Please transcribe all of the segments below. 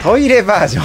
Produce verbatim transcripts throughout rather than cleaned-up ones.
トイレバージョン。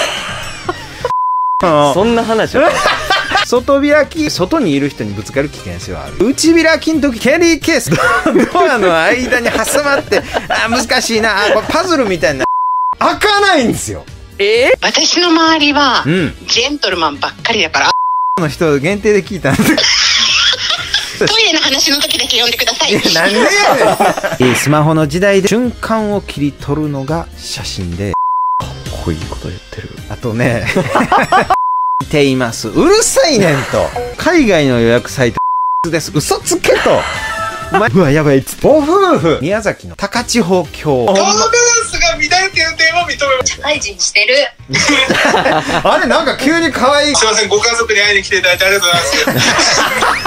そんな話は外開き、外にいる人にぶつかる危険性はある。内開きの時キャリーケースドアの間に挟まって、あ難しいな、あこれパズルみたいな開かないんですよ。 えー、 私の周りは、 うん、 ジェントルマンばっかりだからの人限定で聞いたんでトイレの話の時だけ呼んでください。 なんでやねん。スマホの時代で瞬間を切り取るのが写真で、かっこいいこと言ってる。あとね見ています。うるさいねんと。海外の予約サイトです。嘘つけと。うわやばいっつって。ご夫婦宮崎の高千穂峡。 顔のバランスが乱れている点は認めます。 社会人してる。 あれなんか急に可愛い。 すいません、ご家族に会いに来ていただいてありがとうございます。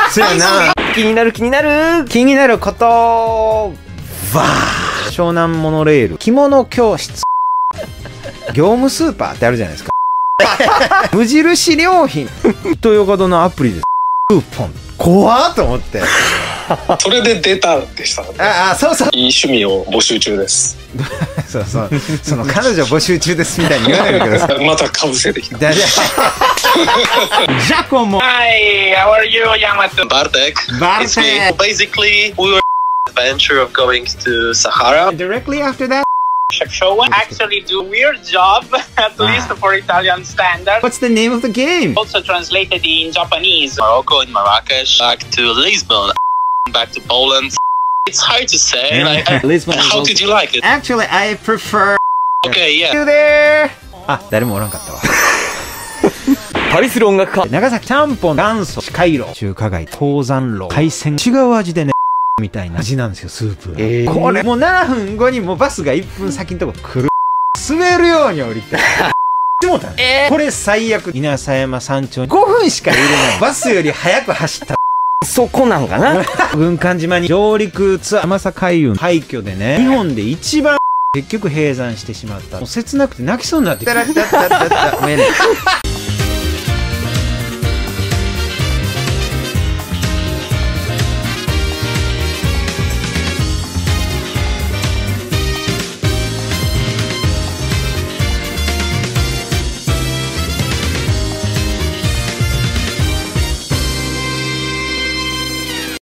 そうやな。 気になる気になる気になることわー。湘南モノレール着物教室業務スーパーってあるじゃないですか。無印良品ということのアプリです。クーポン怖っと思って。 それで出たでしたので、 ああそうそう、 いい趣味を募集中です。 そうそう、その彼女募集中ですみたいに言わないでください。 またかぶせてきた。 ジャコモ。 Hi, how are you, Yamato? Bartek. Bartek. It's me. Basically, we were adventure of going to Sahara. Directly after that, Show actually do weird job, at least for Italian standards. what's the name of the game? Also translated in Japanese. Morocco and Marrakesh. Back to Lisbon. Back to Poland. It's hard to say. Like, Lisbon. how did you like it? Actually, I prefer. Okay, yeah. You there? あ、誰もおらんかったわ。 旅する音楽家。 長崎ちゃんぽん元祖回路中華街東山楼海鮮違う味でねみたいな味なんですよ、スープが。 えー、 これもうななふんごにもうバスがいっぷん先のとこ来る。滑るように降りてでもた、えー、これ最悪。稲佐山山頂にごふんしか入れないバスより早く走ったそこなんかな。 軍艦島に上陸ツアー天佐海運廃墟でね、日本で一番結局閉山してしまった。もう切なくて泣きそうになってきた。ごめんね。